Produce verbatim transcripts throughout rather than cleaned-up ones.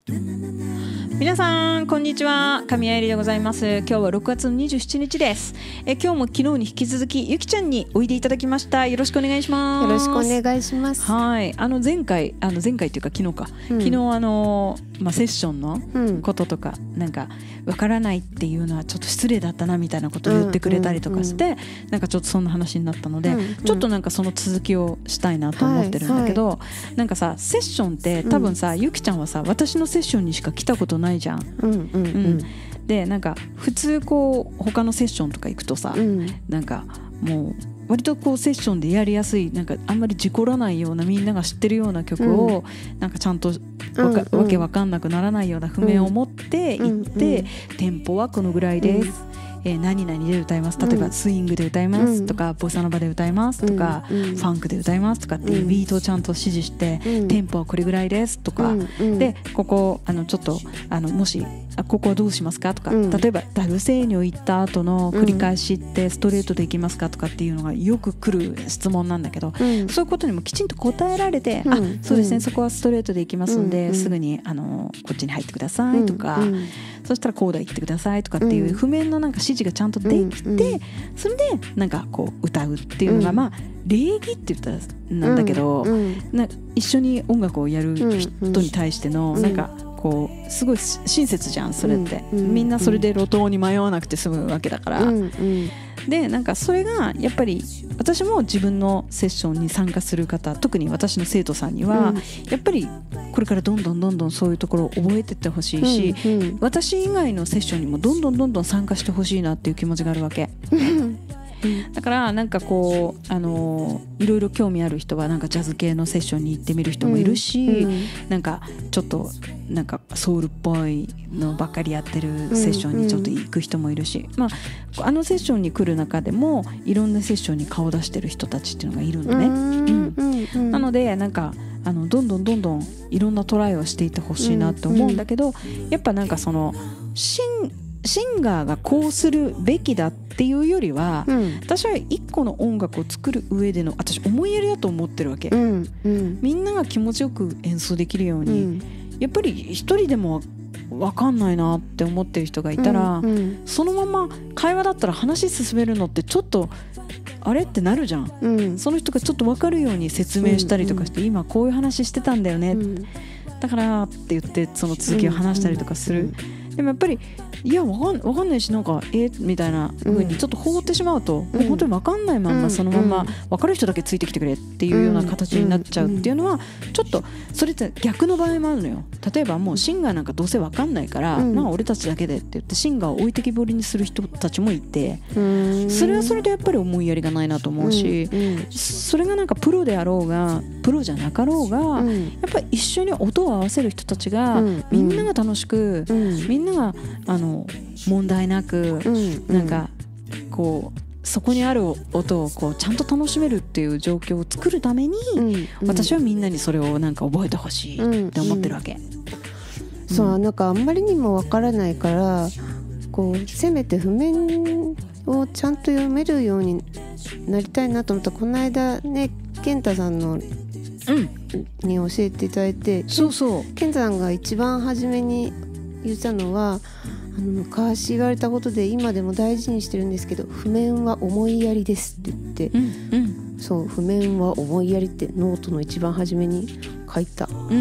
皆さんこんにちは、神谷絵里でございます。今日はろくがつのにじゅうしちにちです。え今日も昨日に引き続きゆきちゃんにおいでいただきました。よろしくお願いします。 よろしくお願いします。 はい、あの前回あの前回というか昨日か、うん、昨日あの、まあ、セッションのこととか、うん、なんかわからないっていうのはちょっと失礼だったなみたいなことを言ってくれたりとかして、うんうんうん、なんかちょっとそんな話になったので、うんうん、ちょっとなんかその続きをしたいなと思ってるんだけど、はいはい、なんかさセッションって多分さ、うん、ゆきちゃんはさ私のセッションにしか来たことないじゃん。うんうんうんうん、でなんか普通こう他のセッションとか行くとさ、うん、なんかもう割とこうセッションでやりやすいなんかあんまり事故らないようなみんなが知ってるような曲を、うん、なんかちゃんとわか、うんうん、わけわかんなくならないような譜面を持って行って、うんうん、テンポはこのぐらいです、うんえー、何々で歌います、例えばスイングで歌いますとか、うん、ボサノバで歌いますとか、うん、ファンクで歌いますとかっていうビートをちゃんと指示して、うん、テンポはこれぐらいですとか、うん、でここあのちょっとあのもしあここはどうしますかとか、うん、例えばダルセーニョ行った後の繰り返しってストレートでいきますかとかっていうのがよく来る質問なんだけど、うん、そういうことにもきちんと答えられて、うん、あそうですね、そこはストレートでいきますんで、うん、すぐにあのこっちに入ってくださいとか、うん、そしたらコード行ってくださいとかっていう譜面のなんか指示がちゃんとできて、うん、それでなんかこう歌うっていうのが、うん、まあ礼儀って言ったらなんだけど、うん、な一緒に音楽をやる人に対してのなんかこうすごい親切じゃんそれって、うん、みんなそれで路頭に迷わなくて済むわけだから、うんうん、でなんかそれがやっぱり私も自分のセッションに参加する方、特に私の生徒さんには、うん、やっぱりこれからどんどんどんどんそういうところを覚えていってほしいし、うんうん、私以外のセッションにもどんどんどんどん参加してほしいなっていう気持ちがあるわけだからなんかこうあのいろいろ興味ある人はなんかジャズ系のセッションに行ってみる人もいるし、うんうん、なんかちょっとなんかソウルっぽいのばっかりやってるセッションにちょっと行く人もいるし、うんうん、まあ、あのセッションに来る中でもいろんなセッションに顔出してる人たちっていうのがいるのね、うんうんうん、なのでなんかあのどんどんどんどんいろんなトライをしていってほしいなって思うんだけど、うんうん、やっぱなんかそのシンシンガーがこうするべきだっていうよりは、うん、私は一個の音楽を作る上での私思いやりだと思ってるわけ、うんうん、みんなが気持ちよく演奏できるように、うん、やっぱり一人でも分かんないなって思ってる人がいたら、うんうん、そのまま会話だったら話進めるのってちょっとあれってなるじゃん、うん、その人がちょっと分かるように説明したりとかして、うんうん、今こういう話してたんだよね、うん、だからって言ってその続きを話したりとかする、うんうん、でもやっぱりいやわかん、わかんないしなんかえー、みたいな風にちょっと放ってしまうと、うん、もう本当にわかんないまんまそのまま分かる人だけついてきてくれっていうような形になっちゃうっていうのはちょっとそれって逆の場合もあるのよ。例えばもうシンガーなんかどうせわかんないから、うん、まあ俺たちだけでって言ってシンガーを置いてきぼりにする人たちもいて、それはそれでやっぱり思いやりがないなと思うし、うんうん、それがなんかプロであろうがプロじゃなかろうが、うん、やっぱり一緒に音を合わせる人たちが、うん、みんなが楽しく、うん、みんながあの問題なく、うん、なんかこうそこにある音をこうちゃんと楽しめるっていう状況を作るために、うんうん、私はみんなにそれをなんか覚えてほしいって思ってるわけ、うんうん、 そうなんかあんまりにもわからないからこうせめて譜面をちゃんと読めるようになりたいなと思ったらこの間ね健太さんの、うん、に教えていただいて、 そうそう健太さんが一番初めに言ったのはあの昔言われたことで今でも大事にしてるんですけど、譜面は思いやりですって言って、うんうん、そう譜面は思いやりってノートの一番初めに書いた、うんうんうんうん、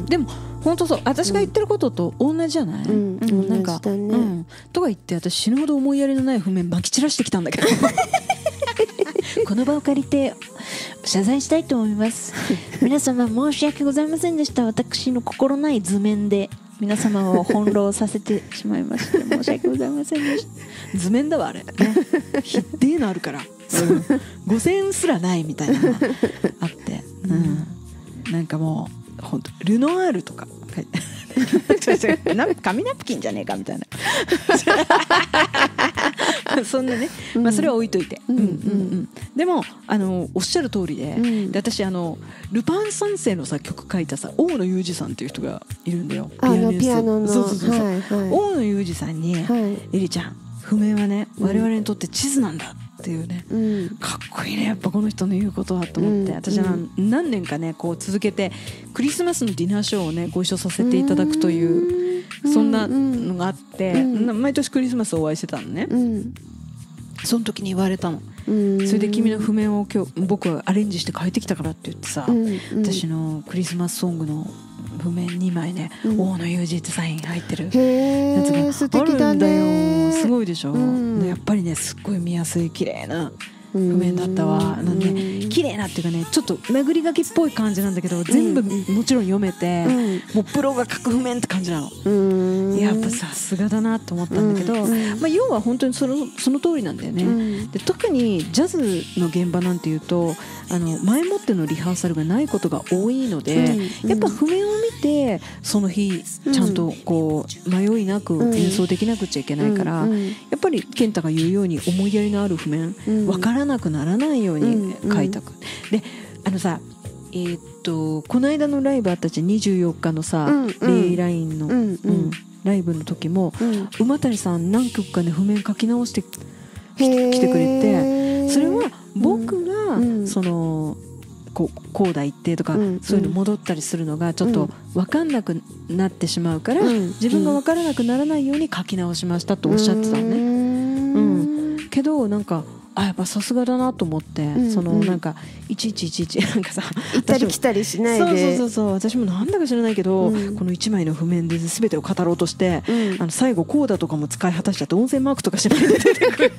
でも本当そう私が言ってることと同じじゃない、うんうん、なんか、ねうん、とか言って私死ぬほど思いやりのない譜面まき散らしてきたんだけどこの場を借りて謝罪したいと思います皆様申し訳ございませんでした。私の心ない図面で皆様を翻弄させてしまいまして申し訳ございませんでした図面だわあれ、ね、ひっていうのあるから、うん、ごせんすらないみたいなのがあって、うん、なんかもうほんとルノアールとか紙ナプキンじゃねえかみたいなそんなね、まあ、それは置いといて、うんうんうん、でもあのおっしゃる通り で,、うん、で私あのルパン三世のさ曲書いたさ大野裕二さんっていう人がいるんだよ。 あのピアノのそうそうそうそう、はいはい、大野裕二さんに、はい、エリちゃん譜面はね、うん、我々にとって地図なんだってっていうね、 うん、 かっこいいねやっぱこの人の言うことはと思って、うん、私は何年かねこう続けてクリスマスのディナーショーをねご一緒させていただくという、うん、そんなのがあって、うん、毎年クリスマスお会いしてたのね、うん、その時に言われたの、うん、それで君の譜面を今日僕はアレンジして変えてきたからって言ってさ、うん、私のクリスマスソングの譜面にまいね、うん、大野裕二ってサイン入ってるやつがあるんだよ。すごいでしょ、うん、やっぱりねすっごい見やすい綺麗な譜面だったわ。あのね綺麗なっていうかねちょっと殴り書きっぽい感じなんだけど全部もちろん読めて、うん、もうプロが書く譜面って感じなの、うん、やっぱさすがだなと思ったんだけど、うん、まあ、要は本当にその、その通りなんだよね、うん、で特にジャズの現場なんていうとあの前もってのリハーサルがないことが多いので、うん、やっぱ譜面を見てその日ちゃんとこう迷いなく演奏できなくちゃいけないから、うん、やっぱり健太が言うように思いやりのある譜面、うん、分からなくならないように書いたく、うん、であのさえー、っとこの間のライブあったじゃんにじゅうよっかのさ、うんうん、レイラインの、うんうん、ライブの時も、うん、馬谷さん何曲かね譜面書き直してきてくれて、それは僕が、うん、そのこうコーダ一定とか、うん、そういうの戻ったりするのがちょっと分かんなくなってしまうから、うん、自分が分からなくならないように書き直しましたとおっしゃってたのね、うん、けどなんかあやっぱさすがだなと思って、うんうん、そのなんかいちいちいちいちなんかさ行ったり来たりしないで、 そうそうそうそう私もなんだか知らないけど、うん、このいちまいの譜面で全てを語ろうとして、うん、あの最後コーダとかも使い果たしちゃって音声マークとかしないで出てくる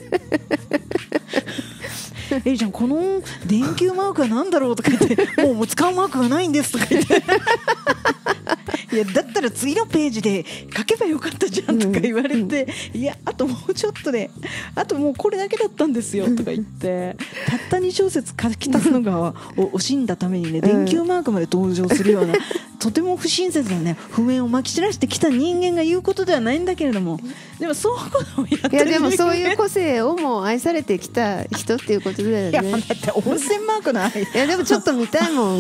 エリちゃんこの電球マークは何だろうとか言ってもうもう使うマークがないんですとか言っていやだったら次のページで書けばよかったじゃんとか言われて、うんうん、いやあともうちょっとであともうこれだけだったんですよとか言ってたったに小節書き足すのが惜しんだためにね電球マークまで登場するようなとても不親切なね譜面をまき散らしてきた人間が言うことではないんだけれども、でもそういうことをやってる、 いやでもそういう個性をも愛されてきた人っていうことだよね。 いやだって温泉マークないいやでもちょっと見たいもん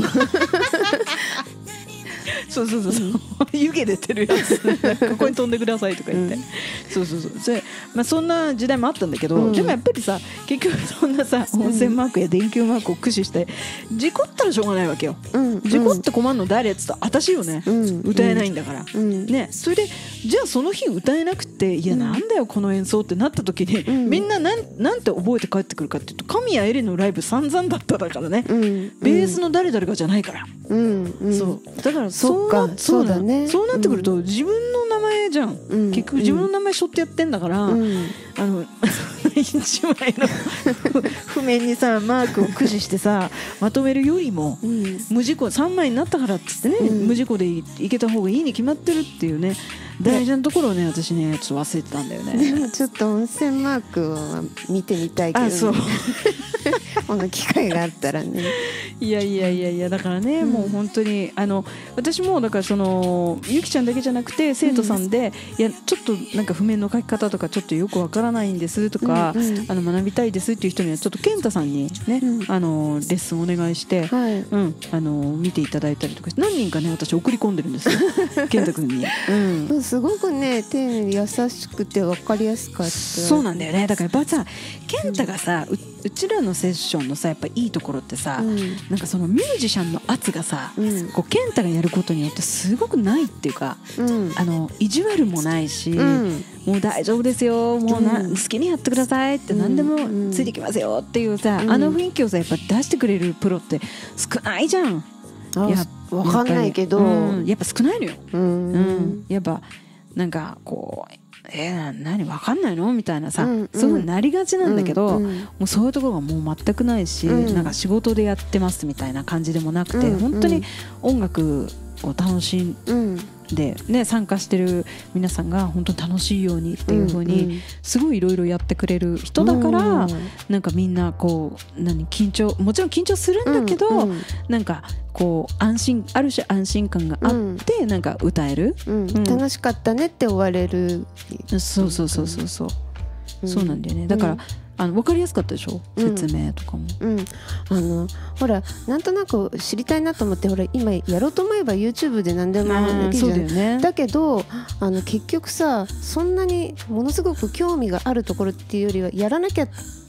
そうそうそうそう、うん、湯気出てるやつここに飛んでくださいとか言って、うん、そうそうそうそれ、まあ、そんな時代もあったんだけど、うん、でもやっぱりさ結局そんなさ温泉マークや電球マークを駆使して事故ったらしょうがないわけよ、うん、事故って困るの誰っつったら私よね、うん、歌えないんだから、うん、ね、それでじゃあその日歌えなくていやなんだよこの演奏ってなった時に、うん、みんななん、なんて覚えて帰ってくるかっていうと神谷絵里のライブ散々だっただからね、うん、ベースの誰々がじゃないから、うんうん、そうだからそうな、そうだね、そうなってくると、うん、自分の名前じゃん、うん、結局自分の名前背負ってやってんだから、うん、あの一枚の譜面にさマークを駆使してさまとめるよりも、うん、無事故さんまいになったからっつってね、うん、無事故で い, いけた方がいいに決まってるっていうね大事なところをね私ねちょっと忘れてたんだよね。 でもちょっと温泉マークを見てみたいけど、ね、あそうこの機会があったらねいやいやいやいやだからね、うん、もう本当にあの私もだからそのゆきちゃんだけじゃなくて生徒さんで、うん、いやちょっとなんか譜面の書き方とかちょっとよくわからないんですとか、うんうん、あの学びたいですっていう人にはちょっと健太さんにね、うん、あのレッスンお願いして、はい、うん、あの見ていただいたりとか何人かね私送り込んでるんですよ健太君に、 うん、すごくね丁寧に優しくて分かりやすかった。 そうなんだよね。だからやっぱさ健太がさ う, うちらのセッションのさやっぱいいところってさ、うん、なんかそのミュージシャンの圧がさ、うん、こう健太がやることによってすごくないっていうか、うん、あの意地悪もないし、うん、もう大丈夫ですよもうな、うん、好きにやってくださいって何でもついてきますよっていうさ、うん、あの雰囲気をさやっぱ出してくれるプロって少ないじゃん。 いや分かんないけど、 うん、やっぱ少ないのよ、うんうん、やっぱなんかこうえー、何分かんないのみたいなさ、うんうん、そういう風になりがちなんだけど、うんうん、もうそういうところがもう全くないし、うん、なんか仕事でやってますみたいな感じでもなくて、うんうん、本当に音楽を楽しんで、ね、参加してる皆さんが本当に楽しいようにっていう風にすごいいろいろやってくれる人だから、うん、なんかみんなこう何緊張もちろん緊張するんだけど、うんうん、なんかこう安心ある種安心感があって、うん、なんか歌える、 うんうん、楽しかったねって終われる。 そうそうそうそうそう、うん、そうなんだよね。だから、うん、あの分かりやすかったでしょ、説明とかも、 うんうん、あのほらなんとなく知りたいなと思ってほら今やろうと思えば YouTube で何でもできるじゃん。そうだよね。だけどあの結局さそんなにものすごく興味があるところっていうよりはやらなきゃ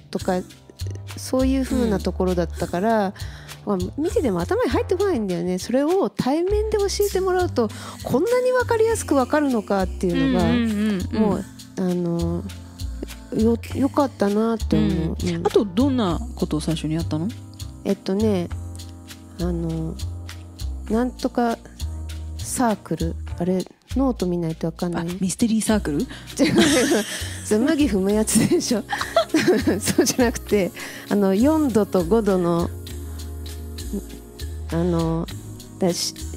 とかそういう風なところだったから、うん、まあ、見てても頭に入ってこないんだよね。それを対面で教えてもらうとこんなに分かりやすく分かるのかっていうのが、うんうんうんうん、もうあのよ, よかったなって思う、 うんうん、あとどんなことを最初にやったの？ えっとねあのなんとかサークル、あれノート見ないと分かんない。 ミステリーサークル？違うそう麦踏むやつでしょそうじゃなくてあのよんどとごどのあのだ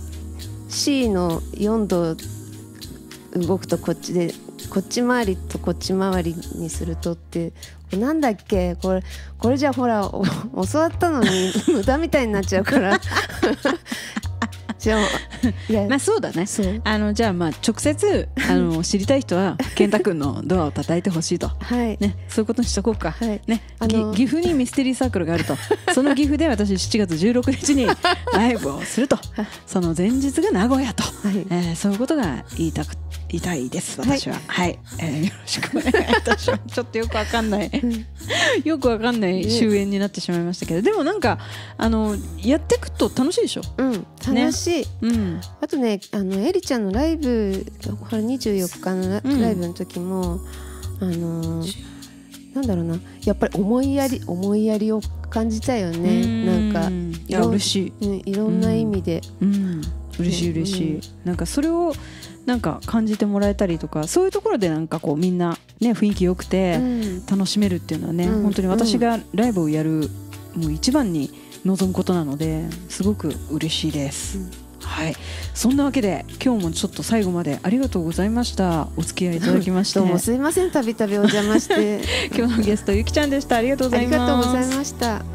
C のよんど動くとこっちでこっち回りとこっち回りにするとってなんだっけこれこれじゃほら教わったのに無駄みたいになっちゃうからじゃあいやまあそうだね。あのじゃあまあ直接あの知りたい人は健太くんのドアを叩いてほしいと、 はいね、そういうことにしとこうか、はいね、 あの岐阜にミステリーサークルがあるとその岐阜で私しちがつじゅうろくにちにライブをするとその前日が名古屋と、はい、えー、そういうことが言いたく言いたいです私は、はい、はい、えー、よろしくお願いいたしますちょっとよくわかんないよくわかんない終演になってしまいましたけど、でもなんかあのやっていくと楽しいでしょ。 うん、楽しい、ね、うん、あとねあのエリちゃんのライブにじゅうよっかのライブの時も、うん、あのなんだろうな、やっぱり思いやり思いやりを感じたよね。んなんかいや嬉しい、 うん、いろんな意味で、 うんうん、嬉しい嬉しい、うん、なんかそれをなんか感じてもらえたりとか、そういうところでなんかこうみんなね雰囲気良くて楽しめるっていうのはね、うん、本当に私がライブをやるもう一番に望むことなのですごく嬉しいです、うん、はい。そんなわけで今日もちょっと最後までありがとうございました。お付き合いいただきましてどうもすいません、たびたびお邪魔して今日のゲストゆきちゃんでした。ありがとうございます。 ありがとうございました。